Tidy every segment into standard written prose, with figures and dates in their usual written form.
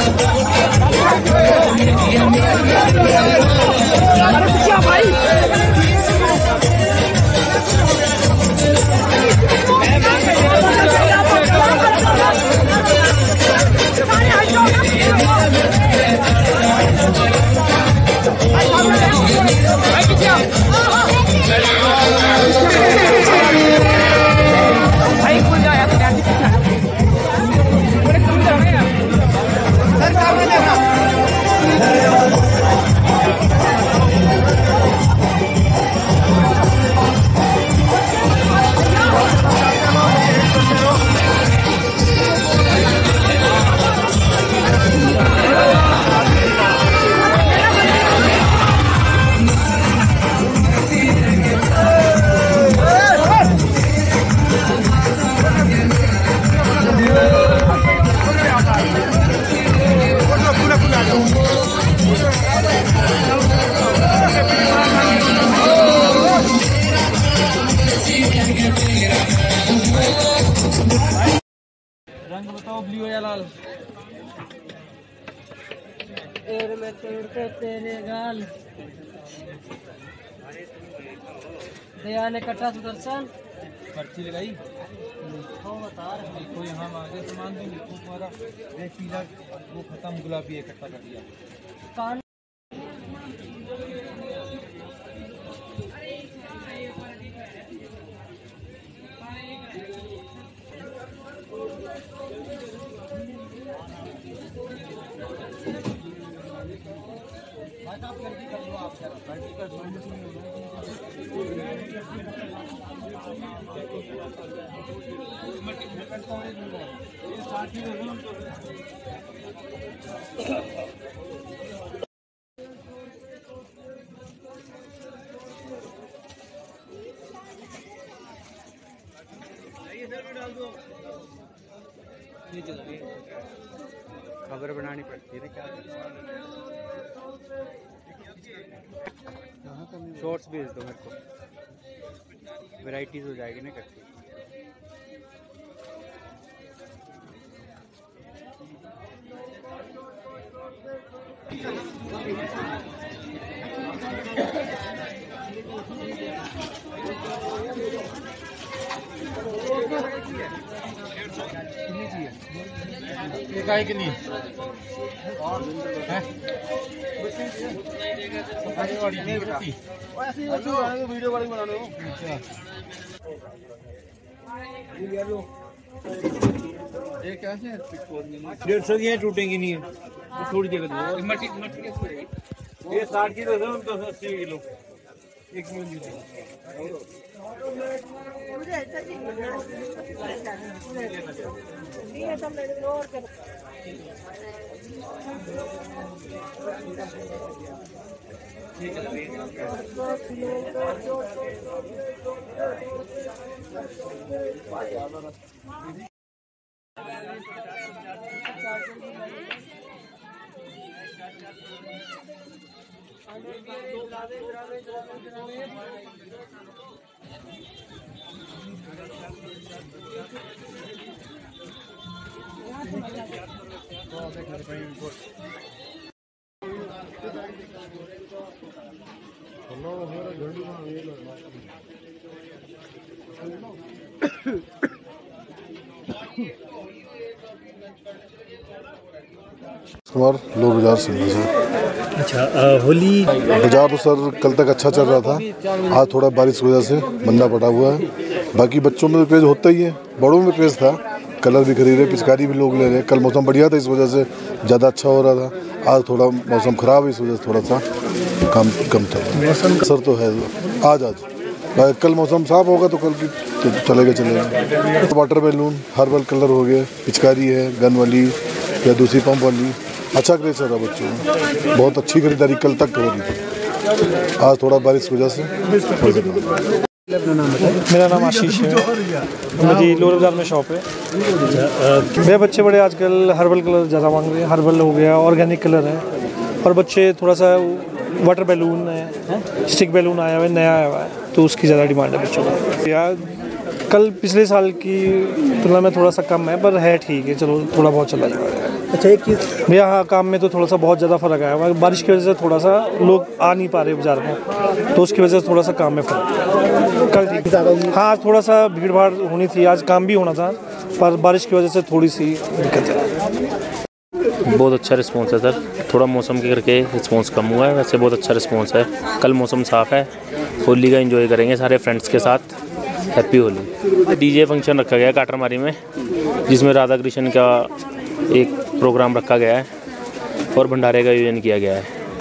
रंग बताओ, ब्लू या लाल? में तोड़ते तेरे गाल। दया ने कट्टा सुदर्शन पर्ची लगाई बता रहे कोई हम आगे सामान भी तुम्हारा एक पीला वो खत्म, गुलाबी इकट्ठा कर दिया। कान खबर बनानी पड़ती है क्या? शॉर्ट्स भेज दो मेरे को, वैरायटीज हो जाएगी ना इकट्ठी। ये काय के लिए वीडियो वाली बना लो। ये कैसे 150 की टूटेंगी नहीं है, थोड़ी जगह दो। ये 60 की दे दो, 80 किलो 1 मिनट। कुमार लोर बाजार से। अच्छा, होली बाजार तो सर कल तक अच्छा चल रहा था, आज थोड़ा बारिश की वजह से मंदा पड़ा हुआ है। बाकी बच्चों में तो क्रेज होता ही है, बड़ों में क्रेज था, कलर भी खरीद रहे, पिचकारी भी लोग ले रहे। कल मौसम बढ़िया था, इस वजह से ज़्यादा अच्छा हो रहा था। आज थोड़ा मौसम ख़राब है, इस वजह से थोड़ा सा कम था। मौसम सर तो है आज कल मौसम साफ होगा तो कल की तो चलेगा। वाटर बैलून, हर्बल कलर हो गए, पिचकारी है गन वाली या दूसरी पंप वाली। अच्छा क्रेज चल रहा बच्चों में, बहुत अच्छी खरीदारी कल तक हो रही थी, आज थोड़ा बारिश की वजह से। मेरा नाम आशीष है, मेरी लोर बाजार में शॉप है। मेरे बच्चे बड़े आजकल हर्बल कलर ज़्यादा मांग रहे हैं। हर्बल हो गया, ऑर्गेनिक कलर है, और बच्चे थोड़ा सा वाटर बैलून है, स्टिक बैलून आया हुआ है, नया आया हुआ है, तो उसकी ज़्यादा डिमांड है बच्चों को। यार कल पिछले साल की तुलना में थोड़ा सा कम है, पर है ठीक है, चलो थोड़ा बहुत चला जा रहा है। अच्छा, एक चीज़ भैया हाँ, काम में तो थोड़ा सा बहुत ज़्यादा फ़र्क आया हुआ है। बारिश की वजह से थोड़ा सा लोग आ नहीं पा रहे बाजार में, तो उसकी वजह से थोड़ा सा काम में फ़र्क। कल ठीक, हाँ थोड़ा सा भीड़ भाड़ होनी थी, आज काम भी होना था, पर बारिश की वजह से थोड़ी सी दिक्कत है। बहुत अच्छा रिस्पॉन्स है सर, थोड़ा मौसम के करके रिस्पॉन्स कम हुआ है, वैसे बहुत अच्छा रिस्पॉन्स है। कल मौसम साफ़ है, होली का एंजॉय करेंगे सारे फ्रेंड्स के साथ। हैप्पी होली। डीजे फंक्शन रखा गया है काटरमारी में, जिसमें राधा कृष्ण का एक प्रोग्राम रखा गया है और भंडारे का आयोजन किया गया है।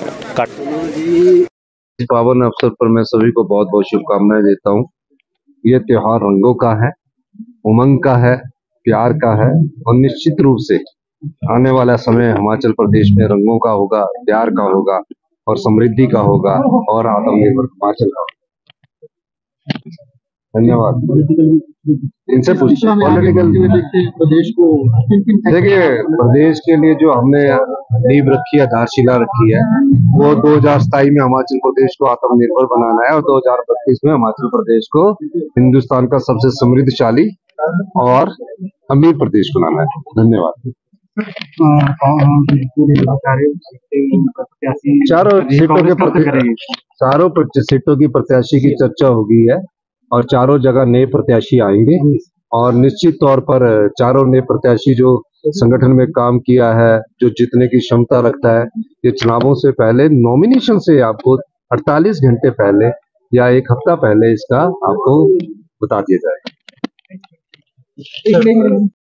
इस पावन अवसर पर मैं सभी को बहुत बहुत शुभकामनाएं देता हूँ। ये त्योहार रंगों का है, उमंग का है, प्यार का है, और निश्चित रूप से आने वाला समय हिमाचल प्रदेश में रंगों का होगा, प्यार का होगा और समृद्धि का होगा और आत्मनिर्भर हिमाचल का होगा। धन्यवाद। इनसे पूछिए पॉलिटिकल प्रदेश को, देखिए प्रदेश के लिए जो हमने नींव रखी है, आधारशिला रखी है, वो 2027 में हिमाचल प्रदेश को आत्मनिर्भर बनाना है और 2032 में हिमाचल प्रदेश को हिंदुस्तान का सबसे समृद्धशाली और अमीर प्रदेश बनाना है। धन्यवाद। चारों सीटों की प्रत्याशी की चर्चा हो गई है और चारों जगह नए प्रत्याशी आएंगे और निश्चित तौर पर चारों नए प्रत्याशी जो संगठन में काम किया है, जो जीतने की क्षमता रखता है, ये चुनावों से पहले नॉमिनेशन से आपको 48 घंटे पहले या एक हफ्ता पहले इसका आपको बता दिया जाएगा।